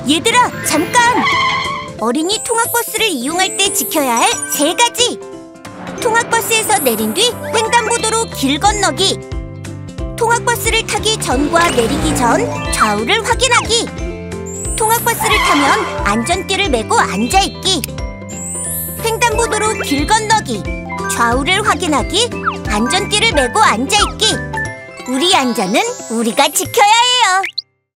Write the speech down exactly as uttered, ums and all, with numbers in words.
얘들아, 잠깐! 어린이 통학버스를 이용할 때 지켜야 할 세 가지! 통학버스에서 내린 뒤 횡단보도로 길 건너기. 통학버스를 타기 전과 내리기 전 좌우를 확인하기. 통학버스를 타면 안전띠를 메고 앉아있기. 횡단보도로 길 건너기. 좌우를 확인하기. 안전띠를 메고 앉아있기. 우리 안전은 우리가 지켜야 해!